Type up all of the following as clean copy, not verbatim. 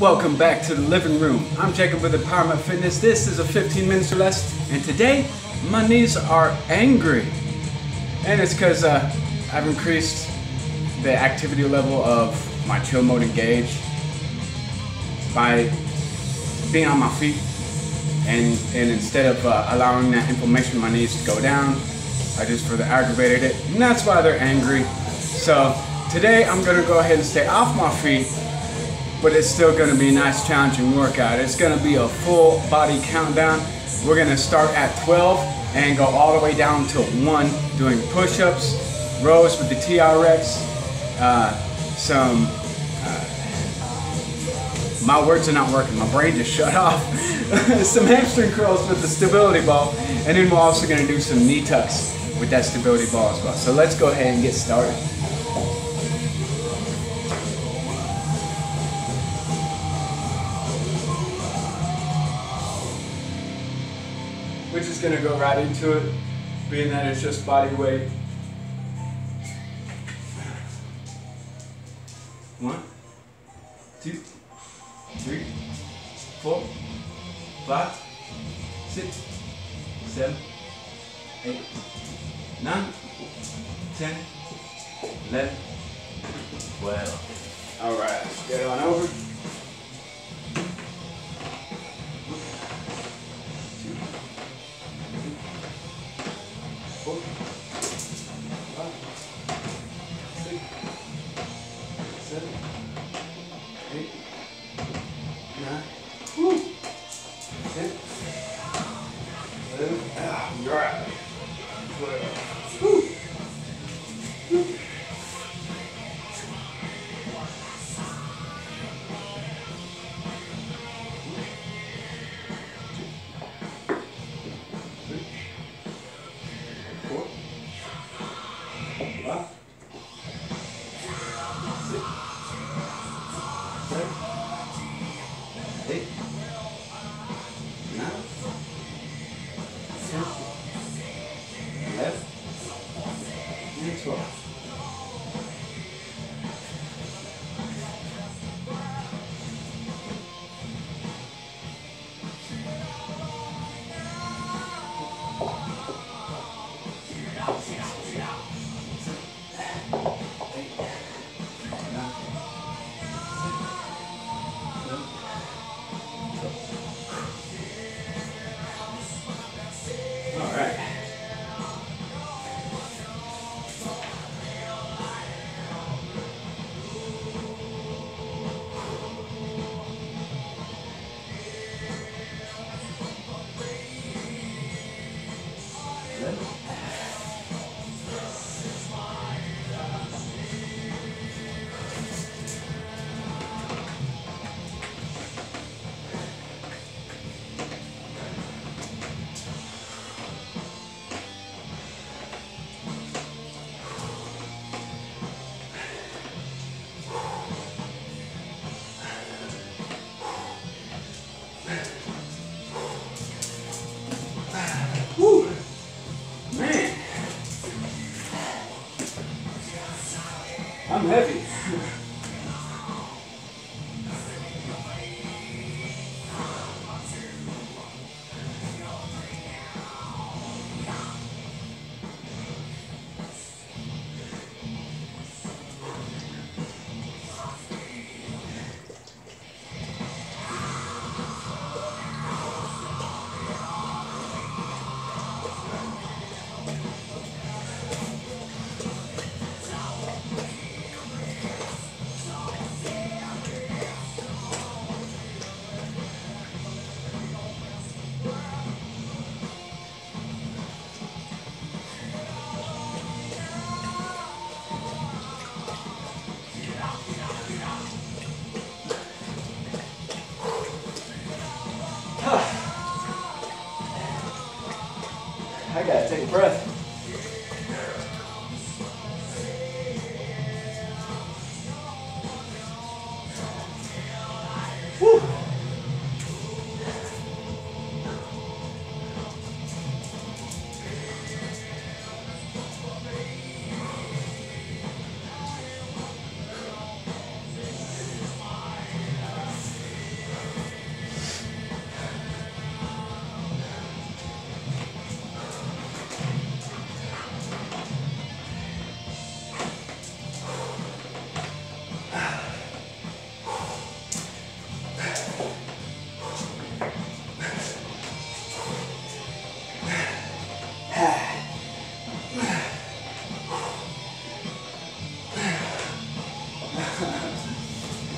Welcome back to the living room. I'm Jacob with Empowerment Fitness. This is a 15 minutes or less, and today my knees are angry. And it's because I've increased the activity level of my chill mode engage by being on my feet, and instead of allowing that inflammation in my knees to go down, I just further aggravated it, and that's why they're angry. So today I'm gonna go ahead and stay off my feet, but it's still gonna be a nice challenging workout. It's gonna be a full body countdown. We're gonna start at 12 and go all the way down to 1, doing push-ups, rows with the TRX, my words are not working, my brain just shut off. Some hamstring curls with the stability ball, and then we're also gonna do some knee tucks with that stability ball as well. So let's go ahead and get started. We're just gonna go right into it, being that it's just body weight. 1, 2, 3, 4, 5, 6, 7, 8, 9, 10, 11, 12. All right, let's get on over. 4, 5, 6, 7, 8, 9, 10, 11, you're right. 12. Woo. Woo. Man, I'm heavy. I gotta take a breath. Woo.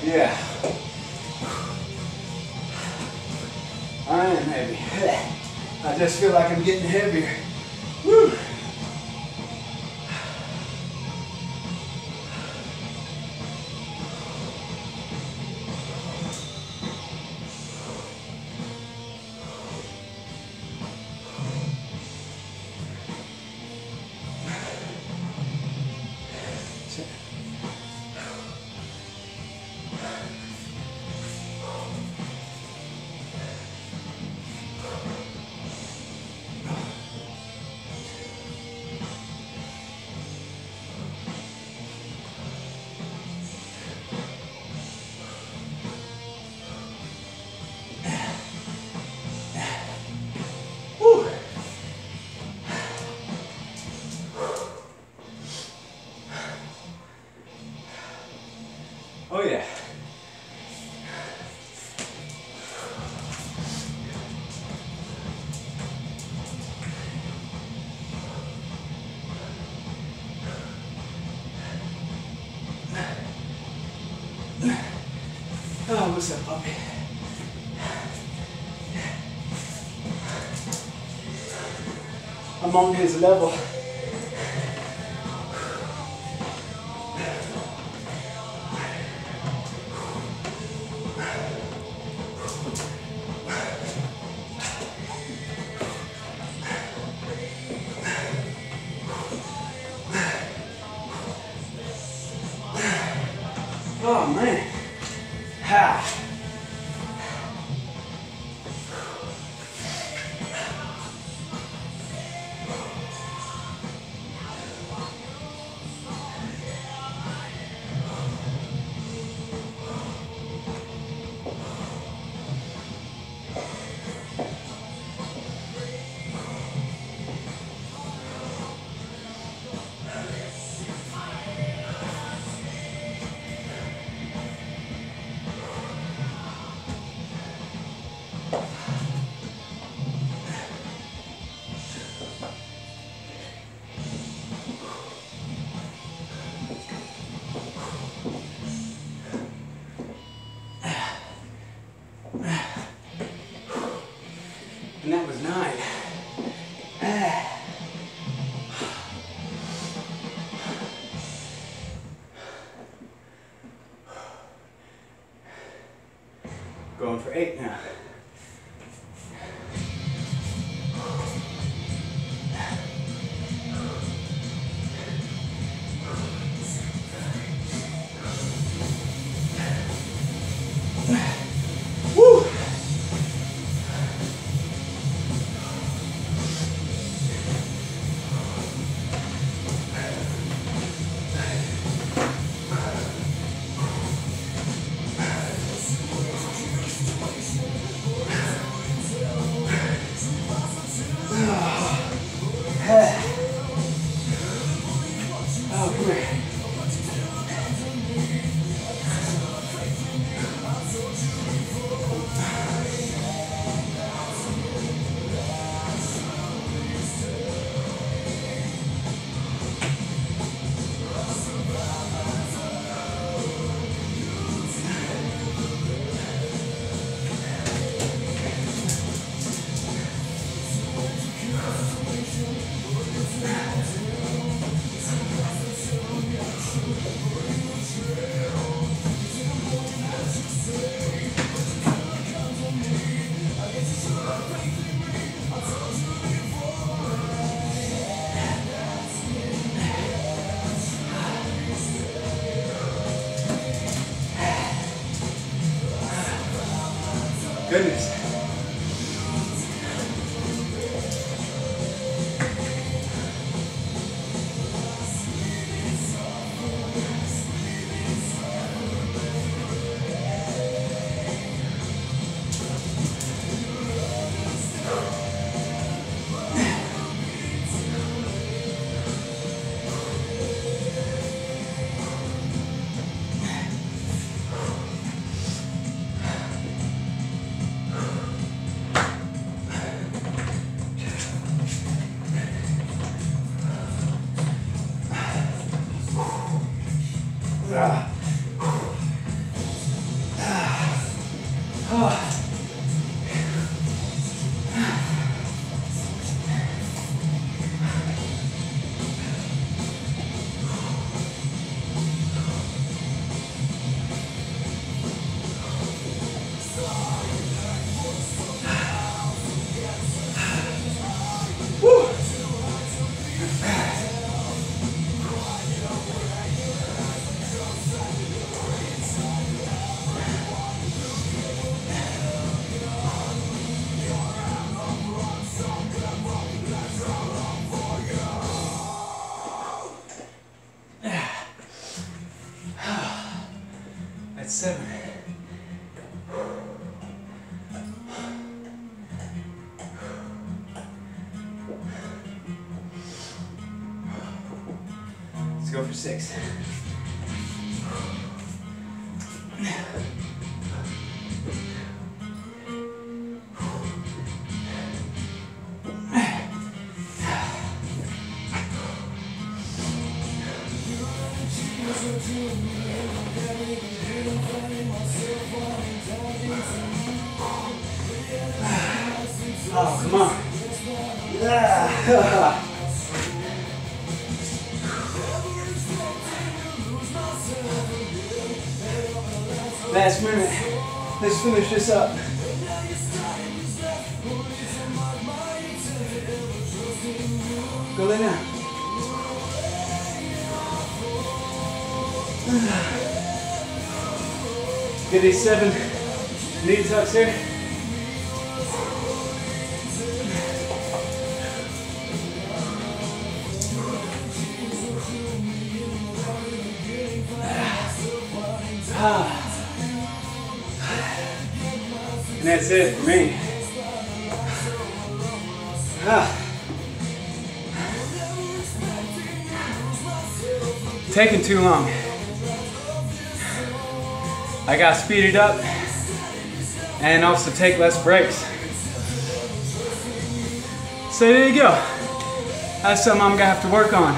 Yeah. I am heavy. I just feel like I'm getting heavier. Woo. Oh yeah. Oh, what's up, puppy? I'm on his level. Oh man. Ha. And that was 9. Going for 8 now. Woo! Oh, come here. Goodness. That's 7. Let's go for 6. Oh, come on. Last minute. Let's finish this up. Go lay down. Get these 7 knee tucks here. And that's it for me. Taking too long. I got to speed it up and also take less breaks. So there you go. That's something I'm gonna have to work on.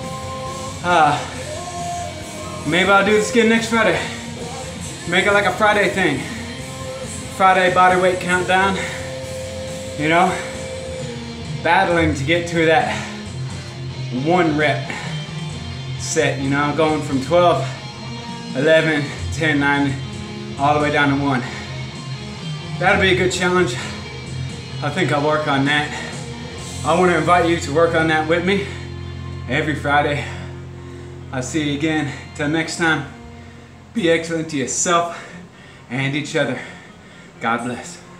Maybe I'll do this again next Friday. Make it like a Friday thing. Friday body weight countdown. You know, battling to get to that 1 rep set, you know, going from 12, 11, 10, 9, all the way down to 1. That'll be a good challenge. I think I'll work on that. I want to invite you to work on that with me every Friday. I'll see you again. Till next time, be excellent to yourself and each other. God bless.